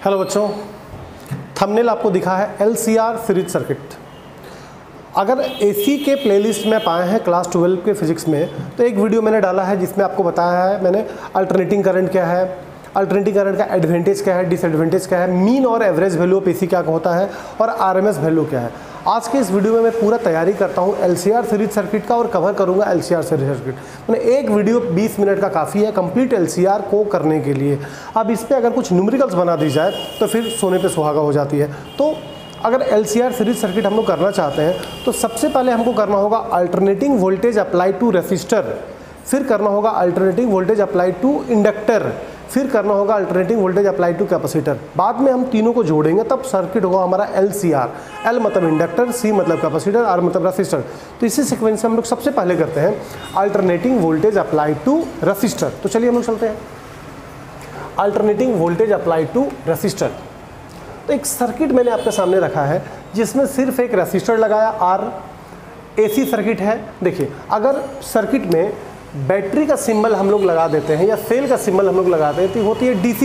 Hello बच्चों, thumbnail आपको दिखा है LCR सीरीज सर्किट। अगर एसी के प्लेलिस्ट में पाए हैं क्लास 12 के फिजिक्स में, तो एक वीडियो मैंने डाला है जिसमें आपको बताया है मैंने अल्टरनेटिंग करंट क्या है, अल्टरनेटिंग करंट का एडवांटेज क्या है, डिसएडवांटेज क्या है, मीन और एवरेज वैल्यू ऑफ एसी क्या होता है और आरएमएस वैल्यू क्या है। आज के इस वीडियो में मैं पूरा तैयारी करता हूँ LCR सीरीज सर्किट का और कवर करूँगा LCR सीरीज सर्किट। मैंने एक वीडियो 20 मिनट का काफ़ी है कंप्लीट LCR को करने के लिए। अब इस पर अगर कुछ न्यूमेरिकल्स बना दी जाए तो फिर सोने पे सुहागा हो जाती है। तो अगर LCR सीरीज सर्किट हम लोग करना चाहते हैं तो सबसे पहले हमको करना होगा alternating voltage apply to resistor, फिर करना होगा alternating voltage apply to inductor, फिर करना होगा alternating voltage apply to capacitor. बाद में हम तीनों को जोड़ेंगे तब सर्किट होगा हमारा LCR। L मतलब इंडक्टर, C मतलब कैपेसिटर, R मतलब रेसिस्टर। तो इसी सीक्वेंस से हम लोग सबसे पहले करते हैं alternating voltage apply to resistor. तो चलिए हम लोग चलते हैं alternating voltage apply to resistor. तो एक सर्किट मैंने आपके सामने रखा है जिसमें सिर्फ एक रेसिस्टर लगाया, R AC सर्किट है। देखिए, अगर सर्किट में बैटरी का सिंबल हम लोग लगा देते हैं या सेल का सिंबल हम लोग लगाते हैं तो होती है DC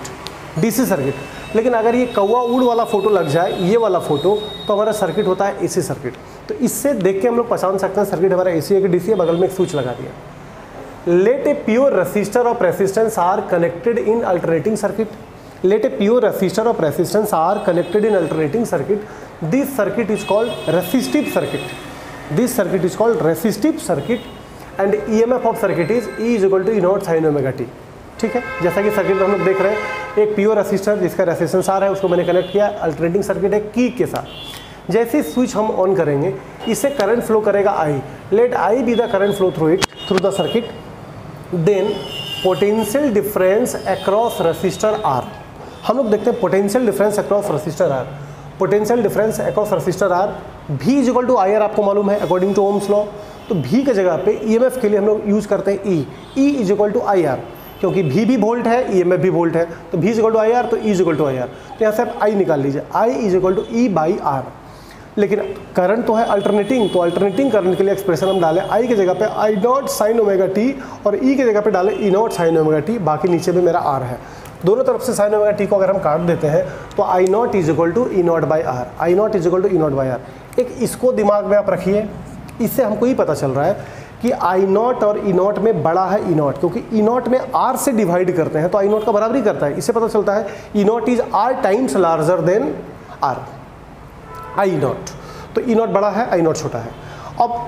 सर्किट। लेकिन अगर ये कौवा उड़ वाला फोटो लग जाए, ये वाला फोटो, तो हमारा सर्किट होता है AC सर्किट। तो इससे देख के हम लोग पहचान सकते हैं सर्किट हमारा AC है कि DC है। बगल में एक स्विच लगा दिया। Let a pure resistor of resistance R connected in alternating circuit. Let a pure resistor of resistance are connected in alternating circuit. This circuit is called resistive circuit. This circuit is called resistive circuit and EMF of circuit is E is equal to E naught sin omega t. ठीक है, जैसा कि circuit हम लोग देख रहे हैं, एक प्योर रेसिस्टर जिसका रेसिस्टेंस R है उसको मैंने कनेक्ट किया अल्टरनेटिंग सर्किट है की के साथ। जैसे स्विच हम ऑन करेंगे इससे करंट फ्लो करेगा I. Let I be the current flow through the circuit. Then potential difference across resistor R. हम लोग देखते हैं potential difference across resistor R. Potential difference across resistor R V equal to IR आपको मालूम है according to Ohm's law. तो V के जगह पे EMF के लिए हम लोग यूज करते हैं E is equal to IR, क्योंकि V भी वोल्ट है, EMF भी वोल्ट है। तो V is equal to IR तो E is equal to IR। तो यहाँ से आप I निकाल लीजिए, I is equal to E by R। लेकिन करंट तो है अल्टरनेटिंग, तो अल्टरनेटिंग करंट के लिए एक्सप्रेशन हम डालें I की जगह पे I naught sine omega t और E की जगह पे डालें E naught sine omega t. बाकी नीचे में मेरा R है। दोनों तरफ से साइन ओमेगा टी को अगर हम काट देते हैं तो I naught is equal to E not by R। I naught is equal to E not by R। एक इसको दिमाग में आप रखिए, इससे हमको ये पता चल रहा है कि I नॉट और E नॉट में बड़ा है E नॉट, क्योंकि E नॉट में R से डिवाइड करते हैं तो I नॉट का बराबरी करता है। इससे पता चलता है E naught is R times larger than R I naught. तो E नॉट बड़ा है, I नॉट छोटा है। अब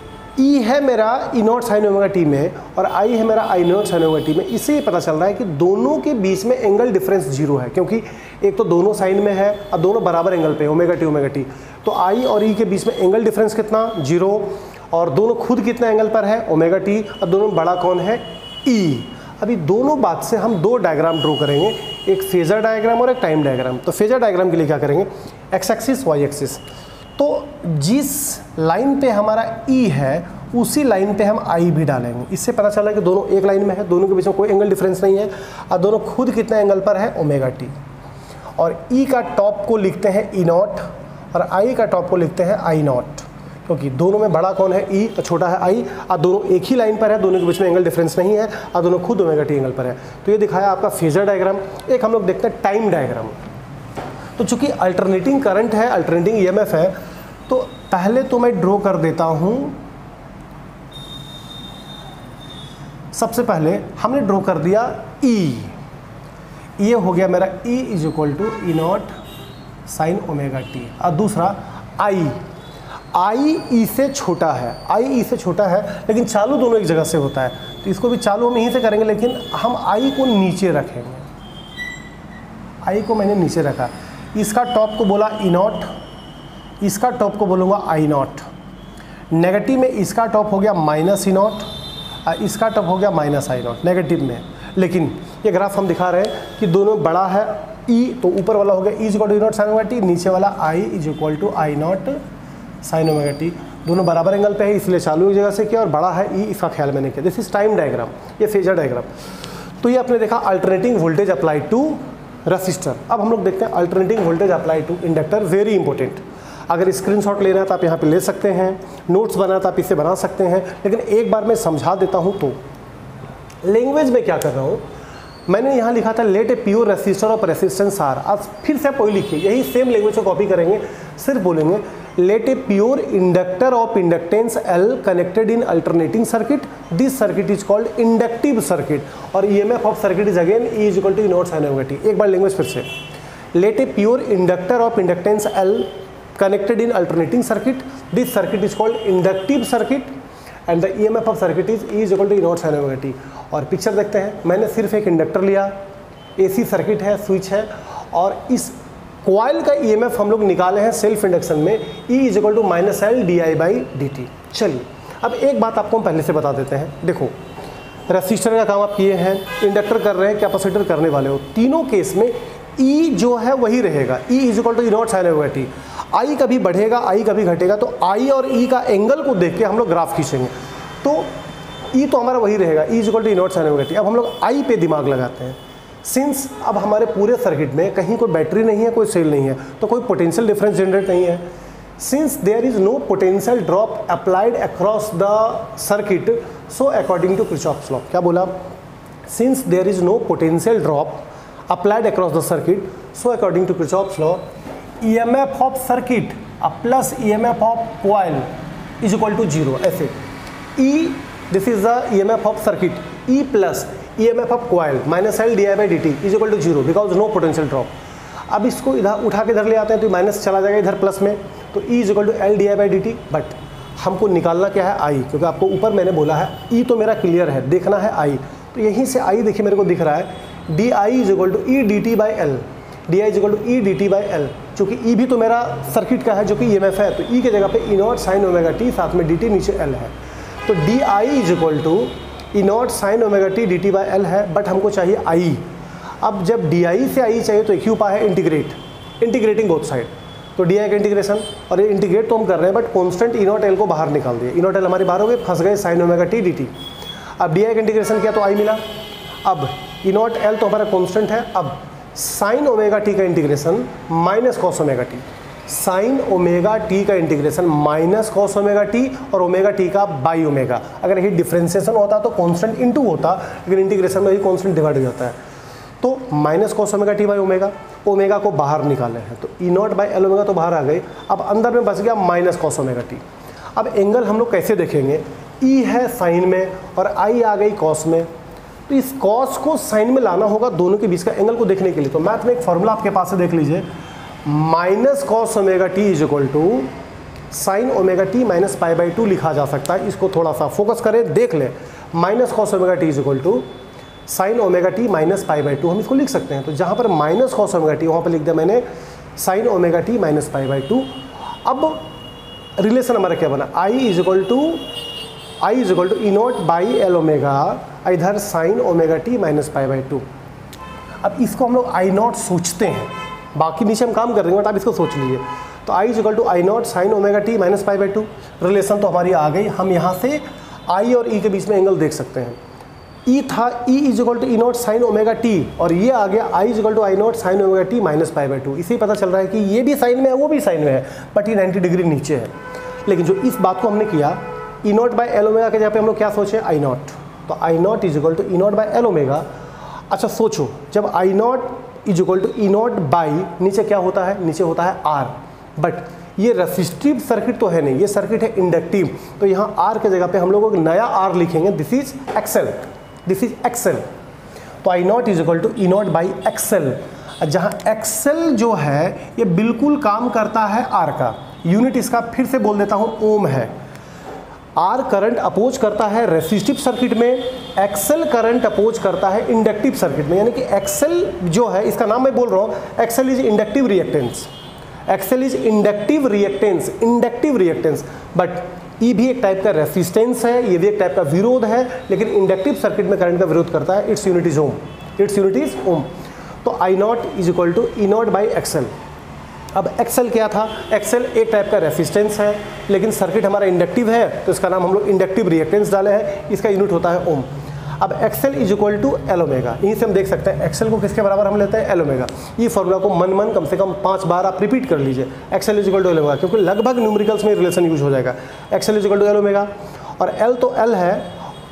E है मेरा E naught sine omega t में और I है मेरा I naught sine omega t में। इससे ये पता चल रहा है कि दोनों के बीच में एंगल डिफरेंस जीरो है, क्योंकि एक तो दोनों साइन में है और दोनों बराबर एंगल पे ओमेगा टी। तो I और E के बीच में एंगल डिफरेंस कितना, जीरो, और दोनों खुद कितने एंगल पर है, ओमेगा टी, और दोनों बड़ा कौन है, E। अभी दोनों बात से हम दो डायग्राम ड्रॉ करेंगे, एक फेजर डायग्राम और एक टाइम डायग्राम। तो फेजर डायग्राम के लिए क्या करेंगे, एक्स एक्सिस वाई एक्सिस। तो जिस लाइन पे हमारा E है उसी लाइन पे हम I भी डालेंगे। इससे पता चला कि दोनों एक लाइन में है, दोनों के बीच में कोई एंगल डिफरेंस नहीं है और दोनों खुद कितने एंगल पर है, ओमेगा टी। और E का टॉप को लिखते हैं E नॉट और I का टॉप को लिखते हैं I नॉट, क्योंकि दोनों में बड़ा कौन है E और छोटा है I, और दोनों एक ही लाइन पर है, दोनों के बीच में एंगल डिफरेंस नहीं है और दोनों खुद ओमेगा टी एंगल पर है। तो ये दिखाया आपका फेजर डायग्राम। एक हम लोग देखते हैं टाइम डायग्राम। तो चूंकि अल्टरनेटिंग करंट है, अल्टरनेटिंग EMF है, तो पहले तो मैं ड्रॉ कर देता हूं। सबसे पहले हमने ड्रॉ कर दिया E, ये हो गया मेरा E is equal to E naught sine omega t. और दूसरा I E से छोटा है, I E से छोटा है, लेकिन चालू दोनों एक जगह से होता है, तो इसको भी चालू हम यहीं से करेंगे, लेकिन हम I को नीचे रखेंगे। I को मैंने नीचे रखा, इसका टॉप को बोला E नॉट, इसका टॉप को बोलूँगा I नॉट। नेगेटिव में इसका टॉप हो गया माइनस E नॉट और इसका टॉप हो गया माइनस I नॉट नेगेटिव में। लेकिन ये ग्राफ हम दिखा रहे हैं कि दोनों बड़ा है E, तो ऊपर वाला हो गया E is equal to E naught sine omega t, नीचे वाला I is equal to I naught sine omega t. दोनों बराबर एंगल पे है, इसलिए चालू एक जगह से किया, और बड़ा है E, इसका ख्याल मैंने किया। दिस इज टाइम डायग्राम, ये फेजर डायग्राम। तो ये आपने देखा alternating voltage apply to resistor. अब हम लोग देखते हैं alternating voltage apply to inductor. Very important, अगर स्क्रीनशॉट लेना है तो आप यहाँ पे ले सकते हैं, नोट्स बनाना तो आप इसे बना सकते हैं, लेकिन एक बार मैं समझा देता हूँ। तो लैंग्वेज में क्या कर रहा हूँ, मैंने यहाँ लिखा था let a pure resistor of resistance R, आज फिर से आप वही लिखिए, यही सेम लैंग्वेज को कॉपी करेंगे, सिर्फ बोलेंगे let a pure inductor of inductance L connected in alternating circuit, this circuit is called inductive circuit, और EMF of circuit is again E is equal to naught sine omega t. एक बार language फिर से, let a pure inductor of inductance L connected in alternating circuit, this circuit is called inductive circuit and the EMF of circuit is E is equal to E naught sin omega t। और picture देखते हैं, मैंने सिर्फ एक inductor लिया, AC circuit है, switch है, और इस कॉइल का EMF हम लोग निकाले हैं सेल्फ इंडक्शन में E is equal to minus L d I by d t. चलिए अब एक बात आपको हम पहले से बता देते हैं, देखो रेसिस्टर का काम आप किए हैं, इंडक्टर कर रहे हैं, कैपेसिटर करने वाले हो, तीनों केस में E जो है वही रहेगा, E is equal to E naught sin omega t। आई कभी बढ़ेगा, आई कभी घटेगा, तो आई और ई का एंगल को देख के हम लोग ग्राफ खींचेंगे, तो ई तो हमारा वही रहेगा, E equal to E naught sine omega t. अब हम लोग आई पे दिमाग लगाते हैं, सिंस अब हमारे पूरे सर्किट में कहीं कोई बैटरी नहीं है, कोई सेल नहीं है, तो कोई पोटेंशियल डिफरेंस जनरेट नहीं है, since there is no potential drop applied across the circuit, so according to Kirchhoff's law, क्या बोला, since there is no potential drop applied across the circuit, so according to Kirchhoff's law EMF of circuit plus EMF of coil is equal to zero. ऐसे E this is the EMF of circuit, E plus EMF of coil minus L d I by d t is equal to zero because no potential drop. अब इसको इधर उठा के इधर ले आते हैं तो माइनस चला जाएगा इधर प्लस में, तो E is equal to L d I by d t. But हमको निकालना क्या है, I, क्योंकि आपको ऊपर मैंने बोला है E तो मेरा क्लियर है, देखना है I, तो यहीं से I देखिए मेरे को दिख रहा है d I is equal to E d t by L, d I is equal to E d t by L, चूँकि ई भी तो मेरा सर्किट का है जो कि EMF है, तो ई के जगह पे E naught sine omega t, साथ में डी टी नीचे एल है, तो d I is equal to E naught sine omega t d t by L है, बट हमको चाहिए आई। अब जब डी आई से आई चाहिए तो एक ही उपाय है, इंटीग्रेटिंग बोथ साइड, तो डी आई का इंटीग्रेशन, और ये इंटीग्रेट तो हम कर रहे हैं but constant E naught L को बाहर निकाल दिए, ई नॉट एल हमारे बाहर हो गए, फंस गए sine omega t d t. अब डी आई का इंटीग्रेशन किया तो आई मिला, अब ई नॉट एल तो हमारा कॉन्स्टेंट है, अब साइन ओमेगा टी का integration minus cos omega t, sine omega t का integration minus cos omega t और ओमेगा टी का बाई ओमेगा। अगर यही डिफ्रेंसिएशन होता तो कांस्टेंट इनटू होता, लेकिन इंटीग्रेशन में ही कांस्टेंट डिवाइड हो जाता है, तो minus cos omega t by omega, omega को बाहर निकाले हैं तो E naught by L omega तो बाहर आ गई, अब अंदर में बच गया माइनस कॉस ओमेगा टी। अब एंगल हम लोग कैसे देखेंगे, ई है साइन में और आई आ गई कॉस में, तो इस कॉस को साइन में लाना होगा दोनों के बीच का एंगल को देखने के लिए, तो मैथ में एक फॉर्मूला आपके पास से देख लीजिए, minus cos omega t is equal to sine omega t minus pi by two लिखा जा सकता है। इसको थोड़ा सा फोकस करें, देख लें, minus cos omega t is equal to sine omega t minus pi by two, हम इसको लिख सकते हैं, तो जहाँ पर माइनस कॉस ओमेगा टी वहाँ पर लिख दिया मैंने sine omega t minus pi by two. अब रिलेशन हमारा क्या बना, I is equal to E naught by L omega, इधर sine omega t minus pi by two. अब इसको हम लोग आई नॉट सोचते हैं, बाकी नीचे हम काम कर रहे हैं बट आप इसको सोच लीजिए, तो I is equal to I naught sine omega t minus pi by two. Relation तो हमारी आ गई, हम यहाँ से आई और ई के बीच में एंगल देख सकते हैं, ई था E is equal to E naught sine omega t, और ये आ गया I is equal to I naught sine omega t minus pi by two. इसे पता चल रहा है कि ये भी साइन में है वो भी साइन में है, बट ये 90 डिग्री नीचे है। लेकिन जो इस बात को हमने किया, E naught by L omega के जगह पे हम लोग क्या सोचे, आई नॉट, तो I naught is equal to E naught by L omega. अच्छा सोचो, जब I naught is equal to E naught by, नीचे क्या होता है, नीचे होता है आर, बट ये रेसिस्टिव सर्किट तो है नहीं, ये सर्किट है इंडक्टिव, तो यहाँ आर के जगह पे हम लोग एक नया आर लिखेंगे, this is XL, this is XL, तो I naught is equal to E naught by XL, जहाँ एक्सएल जो है ये बिल्कुल काम करता है आर का, यूनिट इसका फिर से बोल देता हूँ ओम है। आर करंट अपोज करता है रेसिस्टिव सर्किट में, एक्सएल करंट अपोज करता है इंडक्टिव सर्किट में, यानी कि एक्सएल जो है, इसका नाम मैं बोल रहा हूँ, XL is inductive reactance, XL is inductive reactance, but ई भी एक टाइप का रेसिस्टेंस है, ये भी एक टाइप का विरोध है, लेकिन इंडक्टिव सर्किट में करंट का विरोध करता है, it's unit is ohm, it's unit is ohm. तो I naught is equal to E naught by XL. अब एक्सएल क्या था, एक्सएल एक टाइप का रेसिस्टेंस है, लेकिन सर्किट हमारा इंडक्टिव है, तो इसका नाम हम लोग इंडक्टिव रिएक्टेंस डाले हैं, इसका यूनिट होता है ओम। अब XL is equal to L omega, यहीं से हम देख सकते हैं एक्सएल को किसके बराबर हम लेते हैं, एल ओमेगा। ये फॉर्मूला को मन कम से कम 5 बार आप रिपीट कर लीजिए, XL is equal to L omega, क्योंकि लगभग न्यूमेरिकल्स में रिलेशन यूज हो जाएगा। XL is equal to L omega, और एल तो एल है,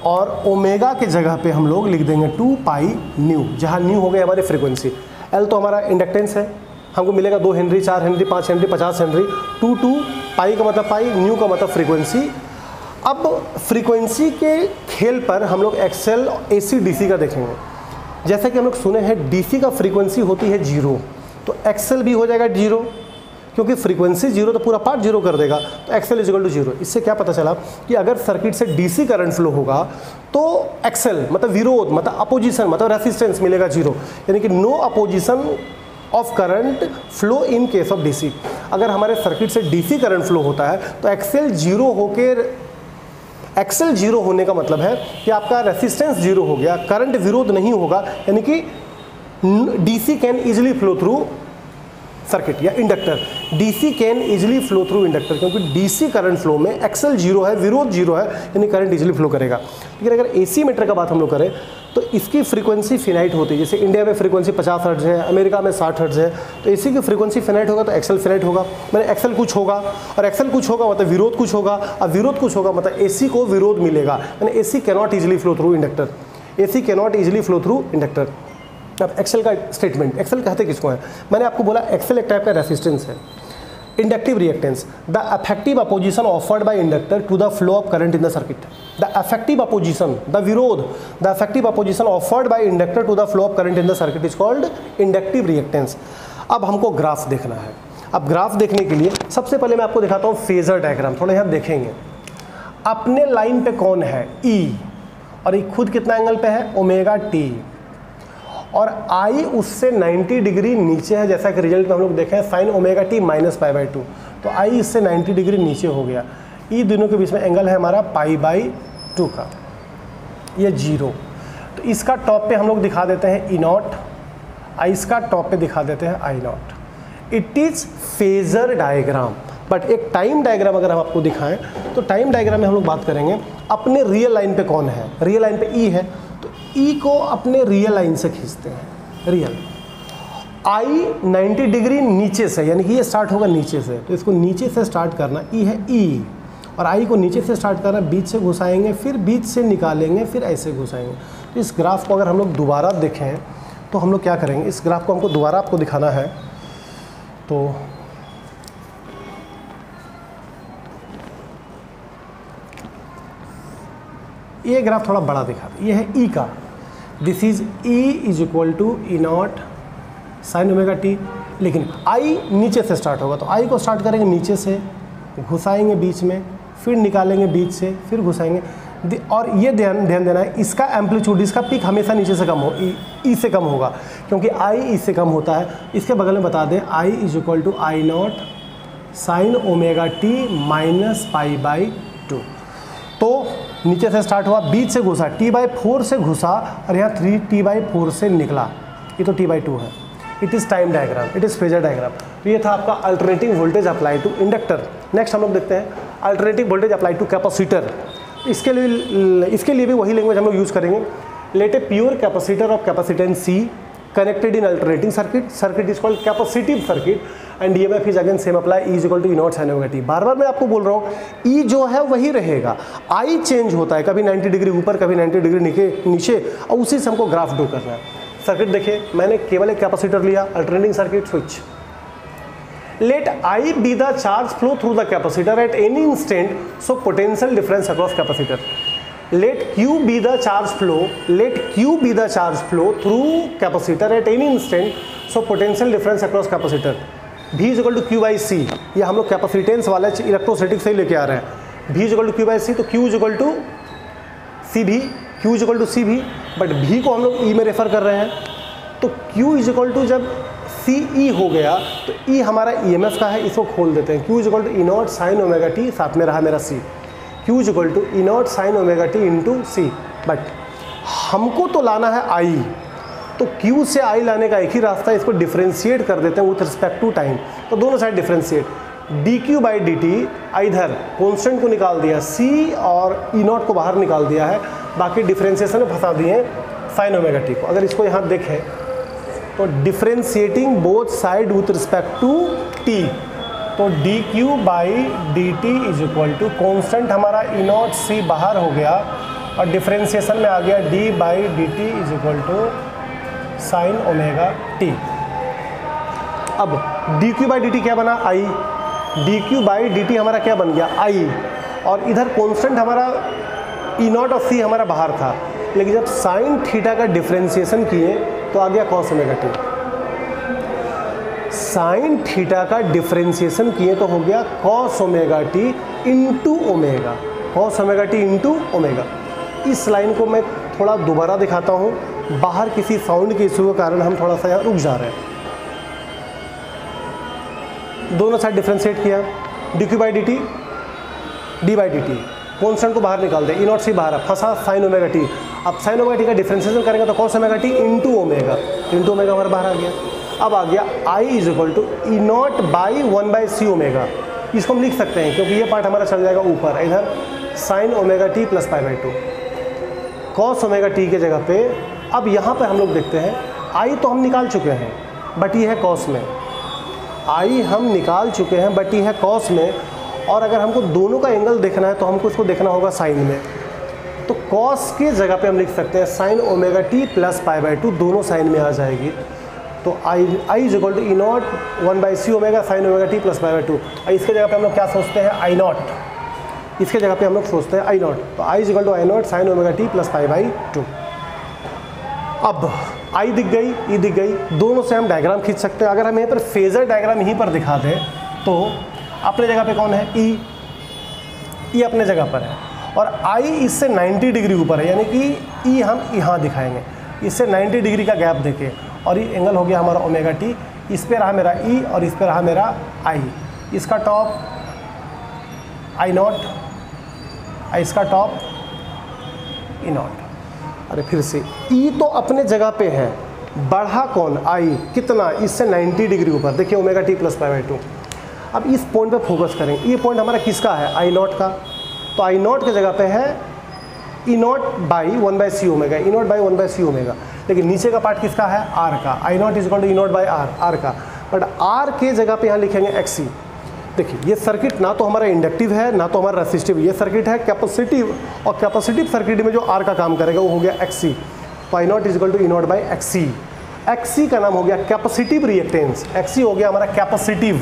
और ओमेगा के जगह पे हम लोग लिख देंगे 2 पाई न्यू, जहाँ न्यू हो गई हमारी फ्रीक्वेंसी। एल तो हमारा इंडक्टेंस है, हमको मिलेगा 2 henry, 4 henry, 5 henry, 50 henry. 2 pi का मतलब पाई, न्यू का मतलब फ्रीक्वेंसी। अब फ्रीक्वेंसी के खेल पर हम लोग एक्सएल AC DC का देखेंगे। जैसे कि हम लोग सुने हैं DC का फ्रीक्वेंसी होती है 0, तो एक्सएल भी हो जाएगा 0, क्योंकि फ्रीक्वेंसी 0 तो पूरा पार्ट 0 कर देगा, तो एक्सएल इज इक्वल टू 0। इससे क्या पता चला कि अगर सर्किट से DC करंट फ्लो होगा तो एक्सएल मतलब विरोध, मतलब अपोजिशन, मतलब रेसिस्टेंस मिलेगा 0, यानी कि no opposition of current flow in case of DC। अगर हमारे सर्किट से DC करंट फ्लो होता है तो एक्सएल 0 होकर, एक्सएल 0 होने का मतलब है कि आपका रेसिस्टेंस 0 हो गया, करंट विरोध नहीं होगा, यानी कि DC can easily flow through circuit या inductor. DC can easily flow through inductor, क्योंकि DC करंट फ्लो में एक्सएल 0 है, विरोध 0 है, यानी करंट इजिली फ्लो करेगा। लेकिन अगर AC मीटर का बात हम लोग करें तो इसकी फ्रीक्वेंसी फिनाइट होती है। जैसे इंडिया में फ्रीक्वेंसी 50 हर्ट्ज है, अमेरिका में 60 हर्ट्ज है, तो AC की फ्रीक्वेंसी फिनाइट होगा तो एक्सएल फिनाइट होगा, मैंने एक्सएल कुछ होगा, और एक्सएल कुछ होगा मतलब विरोध कुछ होगा, और विरोध कुछ होगा मतलब AC को विरोध मिलेगा, मैंने AC cannot easily flow through inductor, AC cannot easily flow through inductor. अब एक्सएल का स्टेटमेंट, एक्सएल कहते किसको है? मैंने आपको बोला एक्सएल एक टाइप का रेसिस्टेंस है। Inductive reactance, the effective opposition offered by inductor to the flow of current in the circuit. The effective opposition, the विरोध, the effective opposition offered by inductor to the flow of current in the circuit is called inductive reactance. अब हमको graph देखना है। अब graph देखने के लिए सबसे पहले मैं आपको दिखाता हूँ फेजर डायग्राम, थोड़ा यहाँ देखेंगे। अपने लाइन पे कौन है? E, और ये खुद कितना एंगल पे है? ओमेगा टी, और I उससे 90 डिग्री नीचे है, जैसा कि रिजल्ट में हम लोग देखें sine omega t minus pi by 2, तो I इससे 90 डिग्री नीचे हो गया। ये दोनों के बीच में एंगल है हमारा पाई बाई 2 का, ये 0। तो इसका टॉप पे हम लोग दिखा देते हैं E नॉट, इसका टॉप पे दिखा देते हैं I naught. It is phasor diagram. But एक टाइम डायग्राम अगर हम आपको दिखाएं तो टाइम डायग्राम में हम लोग बात करेंगे अपने रियल लाइन पे कौन है। रियल लाइन पे E है, तो E को अपने रियल लाइन से खींचते हैं। रियल I 90 डिग्री नीचे से, यानी कि ये स्टार्ट होगा नीचे से, तो इसको नीचे से स्टार्ट करना, E है E, और I को नीचे से स्टार्ट करना, बीच से घुसाएंगे, फिर बीच से निकालेंगे, फिर ऐसे घुसाएंगे। तो इस ग्राफ को अगर हम लोग दोबारा देखें तो हम लोग क्या करेंगे, इस ग्राफ को हमको दोबारा आपको दिखाना है। तो ये ग्राफ थोड़ा बड़ा दिखा, ये है E का, this is E is equal to E naught sine omega t. लेकिन I नीचे से स्टार्ट होगा, तो I को स्टार्ट करेंगे नीचे से, घुसाएंगे बीच में, फिर निकालेंगे बीच से, फिर घुसाएंगे। और ये ध्यान देना है, इसका एम्पलीट्यूड, इसका पीक हमेशा नीचे से कम हो, E से कम होगा, क्योंकि I E से कम होता है। इसके बगल में बता दें I is equal to I naught sine omega t minus pi by 2। तो नीचे से स्टार्ट हुआ, बीच से घुसा, T/4 से घुसा, और यहाँ 3T/4 से निकला, ये तो T/2 है। It is time diagram, it is phasor diagram. तो ये था आपका alternating voltage apply to inductor. Next हम लोग देखते हैं alternating voltage apply to capacitor. इसके लिए भी वही लैंग्वेज हम लोग यूज़ करेंगे। Let a pure capacitor of capacitance C connected in alternating circuit is called capacitive circuit and EMF is again same apply, E is equal to E naught sin omega t। बार बार मैं आपको बोल रहा हूँ E जो है वही रहेगा, I चेंज होता है, कभी 90 डिग्री ऊपर, कभी 90 डिग्री नीचे, और उसी से हमको ग्राफ ड्रॉ करना है। सर्किट देखिए, मैंने केवल एक कैपेसिटर लिया, alternating circuit switch. Let I be the charge flow through the capacitor at any instant, so potential difference across capacitor। Let Q be the charge flow, let Q be the charge flow through capacitor at any instant, so potential difference across capacitor। V is equal to Q by C, ये हम लोग capacitance वाले electrostatic से ही लेके आ रहे हैं। V is equal to Q by C, तो Q is equal to CV, Q is equal to CV, but V को हम लोग E में रेफर कर रहे हैं, तो Q is equal to जब CE हो गया तो E हमारा EMF का है, इसको खोल देते हैं। Q is equal to E naught sine omega t, साथ में रहा मेरा C। Q is equal to E naught sine omega t into C। बट हमको तो लाना है I, तो Q से I लाने का एक ही रास्ता है, इसको डिफ्रेंशिएट कर देते हैं विथ रिस्पेक्ट टू टाइम। तो दोनों side differentiate, dQ by dt, इधर कॉन्स्टेंट को निकाल दिया C और E नॉट को बाहर निकाल दिया है, बाकी डिफ्रेंशिएशन में फंसा दिए साइन ओमेगा टी को। अगर इसको यहाँ देखें तो differentiating both side with respect to t, तो dQ by dt is equal to constant हमारा E नॉट C बाहर हो गया, और डिफरेंशिएशन में आ गया d by d t is equal to sine omega t. अब d q by d t क्या बना, I. D q by d t हमारा क्या बन गया, आई। और इधर कॉन्स्टेंट हमारा ई नॉट और सी हमारा बाहर था, लेकिन जब साइन थीटा का डिफरेंशिएशन किए तो आ गया cos omega t. Sine theta का डिफरेंशिएशन किए तो हो गया cos omega t into omega, cos omega t into omega. इस लाइन को मैं थोड़ा दोबारा दिखाता हूँ, बाहर किसी साउंड के इशू के कारण हम थोड़ा सा यहाँ रुक जा रहे हैं। दोनों साइड डिफरेंशिएट किया, d q by d t, d by d t, constant को बाहर निकाल दे, ई नॉट सी बाहर है, फंसा साइन ओमेगा टी। अब साइन ओमेगा टी का डिफरेंशिएशन करेंगे तो cos omega t into omega, into omega हमारे बाहर आ गया। अब आ गया I is equal to E naught by 1/c omega. इसको हम लिख सकते हैं क्योंकि ये पार्ट हमारा चल जाएगा ऊपर, इधर sine omega t plus pi by 2 cos omega t के जगह पे। अब यहाँ पे हम लोग देखते हैं आई तो हम निकाल चुके हैं बट ये है कॉस में, आई हम निकाल चुके हैं बट ये है कॉस में। और अगर हमको दोनों का एंगल देखना है तो हमको इसको देखना होगा साइन में, तो कॉस के जगह पे हम लिख सकते हैं sine omega t plus pi by 2, दोनों साइन में आ जाएगी। तो I is equal to E naught 1/c omega sine omega t plus pi by 2। इसके जगह पे हम लोग क्या सोचते हैं, आई नॉट, इसके जगह पे हम लोग सोचते हैं आई नॉट। तो I is equal to I naught sine omega t plus pi by 2। अब आई दिख गई, ई दिख गई, दोनों से हम डायग्राम खींच सकते हैं। अगर हम यहाँ पर फेजर डायग्राम यहीं पर दिखा दें तो अपने जगह पे कौन है, ई अपने जगह पर है और आई इससे 90 डिग्री ऊपर है, यानी कि ई हम यहाँ दिखाएंगे, इससे 90 डिग्री का गैप देके, और ये एंगल हो गया हमारा ओमेगा टी। इस पे रहा मेरा ई और इस पे रहा मेरा आई, इसका टॉप आई नॉट, इसका टॉप ई नॉट। अरे फिर से ई तो अपने जगह पे है, बढ़ा कौन, आई, कितना, इससे 90 डिग्री ऊपर, देखिए omega t plus pi by 2। अब इस पॉइंट पे फोकस करेंगे, ये पॉइंट हमारा किसका है, आई नॉट का। तो आई नॉट के जगह पे है E naught by 1/c omega, E naught by 1/c omega. लेकिन नीचे का पार्ट किसका है, आर का, I naught is equal to E naught by R, R का। बट आर के जगह पे यहाँ लिखेंगे एक्सी। देखिए ये सर्किट ना तो हमारा इंडक्टिव है ना तो हमारा रेसिस्टिव, ये सर्किट है कैपेसिटिव, और कैपेसिटिव सर्किट में जो आर का काम करेगा वो हो गया एक्सी। तो I naught is equal to E naught by XC. XC का नाम हो गया कैपेसिटिव रिएक्टेंस, एक्सी हो गया हमारा कैपेसिटिव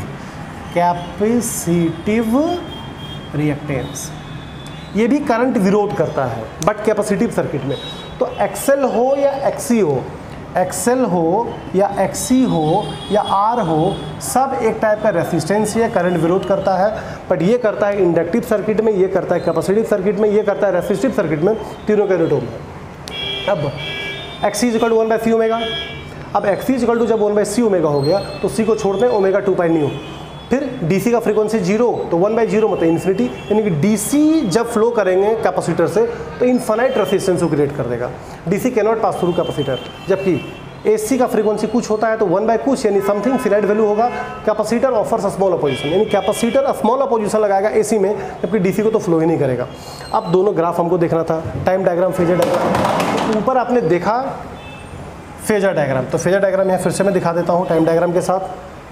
रिएक्टेंस। ये भी करंट विरोध करता है बट कैपेसिटिव सर्किट में। तो एक्सएल हो या एक्सी हो, एक्सएल हो या एक्सी हो या आर हो, सब एक टाइप का रेसिस्टेंस या करंट विरोध करता है। बट ये करता है इंडक्टिव सर्किट में, ये करता है कैपेसिटिव सर्किट में, ये करता है रेसिस्टिव सर्किट में, तीनों के रेटों में। अब XC is equal to 1/c omega. अब एक्सी इज इक्वल टू जब 1/c ओमेगा हो गया तो सी को छोड़ते हैं ओमेगा 2 पाई न्यू। फिर डीसी का फ्रीक्वेंसी 0, तो 1/0 मतलब इन्फिनिटी, यानी कि डीसी जब फ्लो करेंगे कैपेसिटर से तो इनफाइनाइट रेजिस्टेंस को क्रिएट कर देगा। DC can not pass through capacitor. जबकि एसी का फ्रीक्वेंसी कुछ होता है तो 1/कुछ यानी समथिंग फिनाइट वैल्यू होगा। Capacitor offers a small opposition, यानी कैपेसिटर स्मॉल अपोजिशन लगाएगा एसी में, जबकि डीसी को तो फ्लो ही नहीं करेगा। अब दोनों ग्राफ हमको देखना था, टाइम डायग्राम, फेजर डायग्राम। ऊपर आपने देखा फेजर डायग्राम, तो फेजर डायग्राम यहाँ फिर से मैं दिखा देता हूँ टाइम डायग्राम के साथ।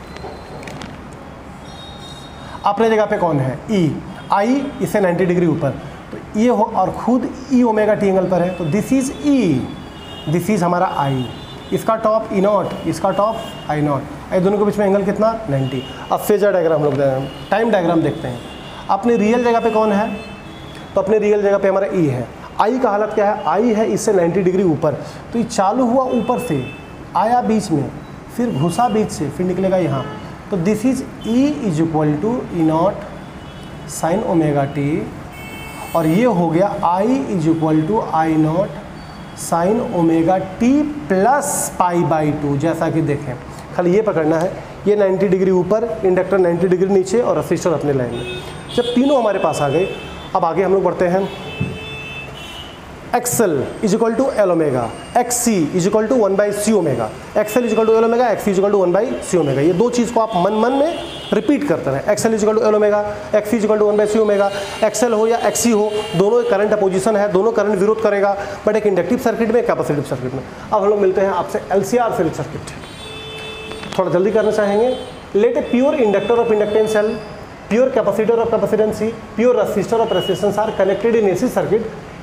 अपने जगह पे कौन है, ई, आई इससे 90 डिग्री ऊपर, तो ये हो और खुद ई ओमेगा टी एंगल पर है, तो this is E, this is हमारा आई, इसका टॉप ई नॉट, इसका टॉप आई नॉट, ये दोनों के बीच में एंगल कितना 90। अब फेजर डायग्राम हम लोग टाइम डायग्राम देखते हैं। अपने रियल जगह पे कौन है, तो अपने रियल जगह पे हमारा ई है। आई का हालत क्या है, आई है इससे 90 डिग्री ऊपर, तो ये चालू हुआ ऊपर से, आया बीच में, फिर घुसा बीच से, फिर निकलेगा यहाँ। तो this is E is equal to E naught sine omega t, और ये हो गया I is equal to I naught sine omega t plus pi by 2। जैसा कि देखें, खाली ये पकड़ना है, ये 90 डिग्री ऊपर, इंडक्टर 90 डिग्री नीचे और रेसिस्टर अपने लाइन में। जब तीनों हमारे पास आ गए, अब आगे हम लोग बढ़ते हैं। XL is equal to L omega, XC is equal to 1/c omega, XL is equal to L omega, XC is equal to 1/c omega. ये दो चीज़ को आप मन में रिपीट करते रहें। XL is equal to L omega, XC is equal to 1/c omega. XL हो या एक्सी हो, दोनों करंट अपोजिशन है, दोनों करंट विरोध करेगा, बट एक इंडक्टिव सर्किट में, कैपेसिटिव सर्किट में। अब हम लोग मिलते हैं आपसे LCR सीरीज सर्किट। थोड़ा जल्दी करना चाहेंगे। Let a pure inductor of inductance L, pure capacitor of capacitance C, pure resistor of resistance R connected in AC circuit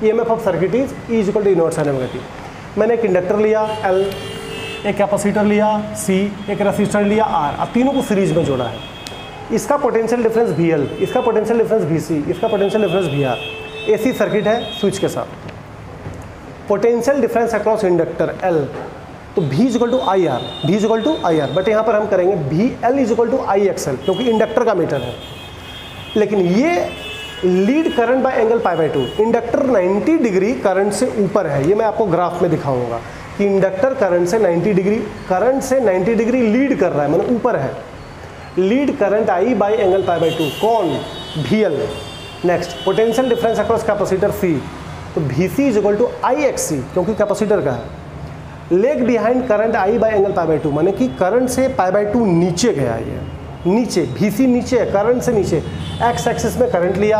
EMF of circuit is E equal to inverse sine omega t. मैंने एक inductor लिया L, एक capacitor लिया C, एक resistor लिया R, अब तीनों को सीरीज में जोड़ा है। इसका पोटेंशियल डिफरेंस VL, इसका पोटेंशियल डिफरेंस VC, इसका potential difference VR। AC circuit है स्विच के साथ। Potential difference across inductor L, तो V equal to IR, but यहाँ पर हम करेंगे VL इक्वल टू IXL, क्योंकि इंडक्टर का मीटर है। लेकिन ये lead current by angle π/2, inductor 90 degree current से ऊपर है। ये मैं आपको ग्राफ में दिखाऊंगा कि इंडक्टर करंट से 90 डिग्री लीड कर रहा है, मतलब ऊपर है। Lead current I by angle π/2, कौन? VL। Next potential difference across capacitor C, तो VC इक्वल टू IXC, क्योंकि कैपेसिटर का है। Lag behind current I by angle π/2, माने कि करंट से π/2 नीचे गया है। ये नीचे, VC नीचे है, करंट से नीचे। एक्स एक्सिस में करंट लिया,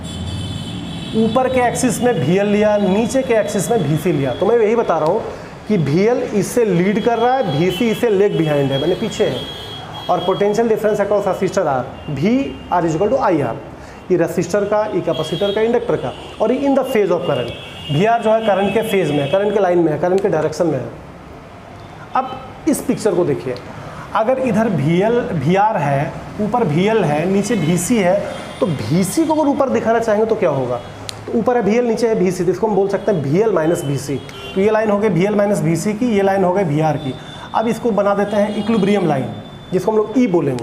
ऊपर के एक्सिस में VL लिया, नीचे के एक्सिस में VC लिया। तो मैं यही बता रहा हूँ कि VL इससे लीड कर रहा है, VC इससे लेग बिहाइंड है, मैंने पीछे है। और potential difference across resistor R, VR equal to IR, ये रेसिस्टर का, ये कैपेसिटर का, इंडक्टर का, और ये in the phase of current. VR जो है करंट के फेज में है, करंट के लाइन में है, करंट के डायरेक्शन में है। अब इस पिक्चर को देखिए, अगर इधर VR है, ऊपर VL है, नीचे VC है, तो VC को अगर ऊपर दिखाना चाहेंगे तो क्या होगा? तो ऊपर है VL, नीचे है VC, तो इसको हम बोल सकते हैं VL माइनस VC। तो ये लाइन हो गई VL माइनस VC की, ये लाइन हो गई VR की। अब इसको बना देते हैं इक्विलिब्रियम लाइन, जिसको हम लोग E बोलेंगे।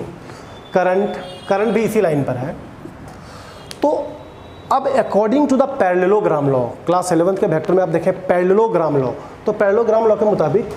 करंट भी इसी लाइन पर है। तो अब according to the parallelogram law, class 11 के वेक्टर में आप देखें पैरेललोग्राम लॉ, तो पैरेललोग्राम लॉ के मुताबिक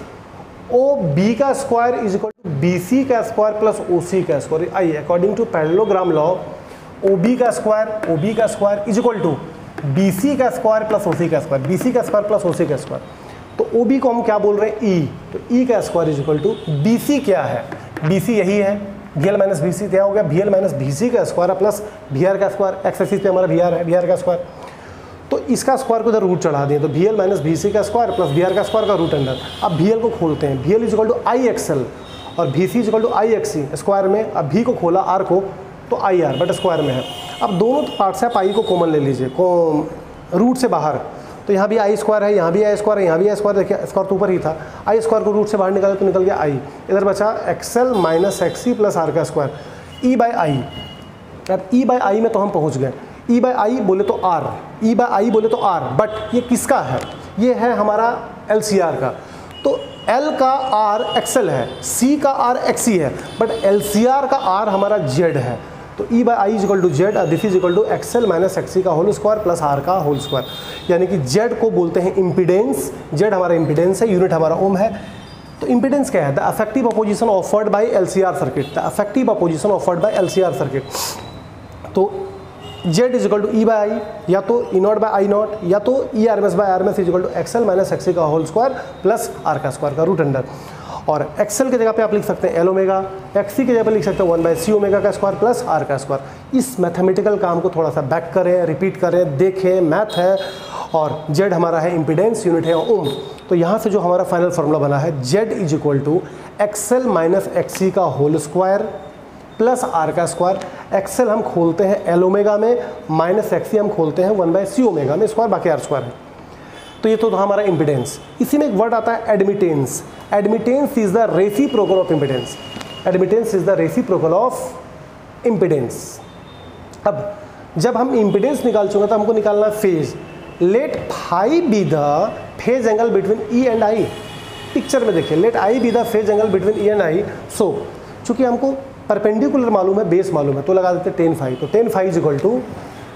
OB का square is equal to BC का स्क्वायर प्लस OC का स्क्वायर। आइए, according to parallelogram law OB का square is equal to BC का स्क्वायर प्लस OC का स्क्वायर, BC का स्क्वायर प्लस OC का स्क्वायर। तो OB को हम क्या बोल रहे हैं? E, तो E का square is equal to BC क्या है? BC यही है, VL माइनस VC, क्या हो गया? VL माइनस VC का स्क्वायर प्लस VR का स्क्वायर। एक्स एक्सिस पे हमारा VR है, VR का स्क्वायर। तो इसका स्क्वायर को इधर रूट चढ़ा दिए, तो VL माइनस VC का स्क्वायर प्लस VR का स्क्वायर का रूट अंडर। अब VL को खोलते हैं, VL is equal to IXL और VC is equal to IXC square में। अब V को खोला, R को, तो IR बट स्क्वायर में है। अब दोनों पार्ट से आप I को कॉमन ले लीजिए, रूट से बाहर, तो यहाँ भी I स्क्वायर है, यहाँ भी I स्क्वायर है, यहाँ भी I स्क्वायर। देखिए स्क्वायर तो ऊपर ही था, I स्क्वायर को रूट से बाहर निकाले तो निकल गया I। इधर बचा XL minus XC plus R का स्क्वायर, E बाई आई। अब E बाई आई में तो हम पहुँच गए, E बाई आई बोले तो R, E बाई आई बोले तो R, बट ये किसका है? ये है हमारा LCR का। तो L का R XL है, C का R XC है, बट LCR का R हमारा Z है। तो E by I is equal to Z, this is equal to XL minus XC का होल स्क्वायर प्लस R का होल स्क्वायर। यानी कि Z को बोलते हैं इम्पीडेंस, Z हमारा इम्पीडेंस है, यूनिट हमारा ओम है। तो इम्पीडेंस क्या है? The effective opposition offered by LCR circuit, the effective opposition offered by LCR circuit. तो Z is equal to E by I, या तो E not by I not, या तो E R M S by R M S is equal to XL minus XC का whole square plus R का square का root under. और XL की जगह पे आप लिख सकते हैं L ओमेगा, XC की जगह पे लिख सकते हैं 1/C ओमेगा का स्क्वायर प्लस R का स्क्वायर। इस मैथमेटिकल काम को थोड़ा सा बैक करें, रिपीट करें, देखें, मैथ है। और Z हमारा है इम्पीडेंस, यूनिट है ओम। तो यहाँ से जो हमारा फाइनल फार्मूला बना है, Z is equal to XL minus XC का होल स्क्वायर प्लस R का स्क्वायर। XL हम खोलते हैं L ओमेगा में, माइनस XC हम खोलते हैं 1/C ओमेगा में, स्क्वायर बाकी R स्क्वायर है। तो ये तो हमारा इम्पीडेंस। इसी में एक वर्ड आता है admittance. Admittance is the reciprocal of impedance, admittance is the reciprocal of impedance. अब जब हम इम्पीडेंस निकाल चुके तो हमको निकालना है phase. Let phi be the phase angle between E and I। Picture में देखिए, let I be the phase angle between E and I। So चूंकि हमको परपेंडिकुलर मालूम है, बेस मालूम है, तो लगा देते हैं tan फाई। तो tan phi is equal to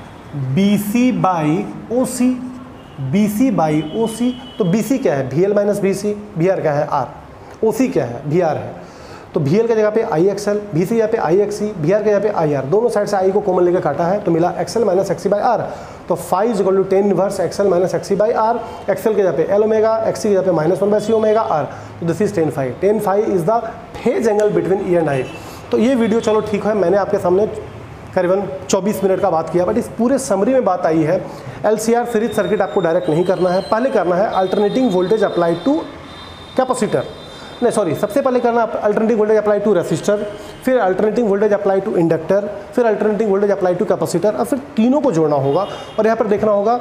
BC by OC, BC by OC। तो BC क्या है? VL माइनस BC, VR क्या है? R। OC क्या है? VR है। तो VL की जगह पे IXL, BC की जगह पे IXC, VR की जगह पे IR। दोनों साइड से I को कॉमन लेकर काटा है तो मिला XL minus XC by R। तो phi is equal to tan inverse XL minus XC by R। XL की जगह पे L ओमेगा, XC की जगह पे माइनस 1/C ओमेगा R। तो this is tan phi. tan phi is the phase angle between E and I। तो ये video चलो ठीक है, मैंने आपके सामने करीबन 24 मिनट का बात किया, बट इस पूरे समरी में बात आई है LCR सीरीज सर्किट आपको डायरेक्ट नहीं करना है। पहले करना है alternating voltage apply to capacitor, नहीं सॉरी, सबसे पहले करना alternating voltage apply to resistor, फिर alternating voltage apply to inductor, फिर alternating voltage apply to capacitor, और फिर तीनों को जोड़ना होगा। और यहाँ पर देखना होगा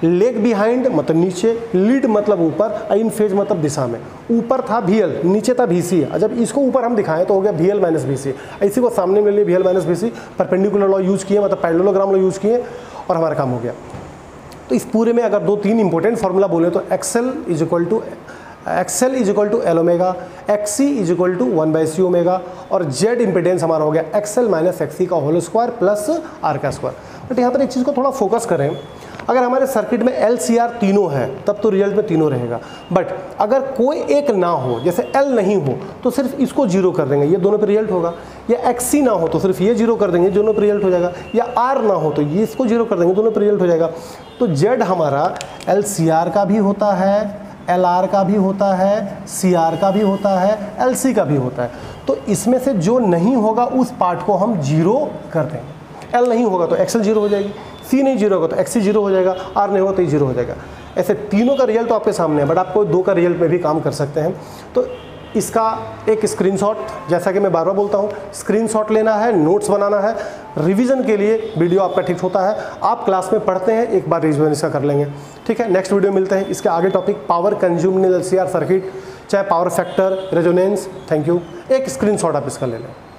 लेग बिहाइंड मतलब नीचे, लीड मतलब ऊपर, इन फेज मतलब दिशा में। ऊपर था VL, नीचे था VC। जब इसको ऊपर हम दिखाएं तो हो गया VL माइनस VC। इसी को सामने में लिए VL minus VC, perpendicular law use किए, मतलब पैरेललोग्राम लॉ यूज़ किए और हमारा काम हो गया। तो इस पूरे में अगर 2-3 इंपॉर्टेंट फार्मूला बोले तो XL is equal to L omega, XC is equal to 1/c omega, और Z इंपेडेंस हमारा हो गया XL माइनस XC का होल स्क्वायर प्लस R का स्क्वायर। बट यहाँ पर एक चीज़ को थोड़ा फोकस करें, अगर हमारे सर्किट में LCR तीनों है तब तो रिजल्ट में तीनों रहेगा। बट अगर कोई एक ना हो, जैसे L नहीं हो तो सिर्फ इसको जीरो कर देंगे, ये दोनों पे रिजल्ट होगा। या XC ना हो तो सिर्फ ये जीरो कर देंगे, दोनों पे रिजल्ट हो जाएगा। या R ना हो तो ये इसको जीरो कर देंगे, दोनों पे रिजल्ट हो जाएगा। तो Z हमारा LCR का भी होता है, LR का भी होता है, CR का भी होता है, LC का भी होता है। तो इसमें से जो नहीं होगा उस पार्ट को हम जीरो कर देंगे। L नहीं होगा तो XL जीरो हो जाएगी, C नहीं जीरो होगा तो XC जीरो हो जाएगा, R नहीं होगा तो ये जीरो हो जाएगा। ऐसे तीनों का रिजल्ट तो आपके सामने है, बट आपको 2 का रिजल्ट में भी काम कर सकते हैं। तो इसका एक स्क्रीनशॉट, जैसा कि मैं बार बार बोलता हूँ, स्क्रीनशॉट लेना है, नोट्स बनाना है। रिवीजन के लिए वीडियो आपका ठीक होता है, आप क्लास में पढ़ते हैं, एक बार रिवीजन इसका कर लेंगे। ठीक है, नेक्स्ट वीडियो मिलते हैं। इसके आगे topic power consumed in LCR circuit, चाहे power factor, resonance. Thank you. एक स्क्रीनशॉट आप इसका ले लें।